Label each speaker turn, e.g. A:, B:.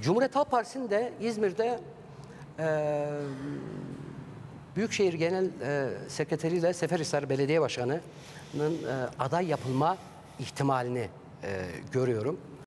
A: Cumhuriyet Halk Partisi'nin de İzmir'de Büyükşehir Genel Sekreteri ile Seferihisar Belediye Başkanı'nın aday yapılma ihtimalini görüyorum.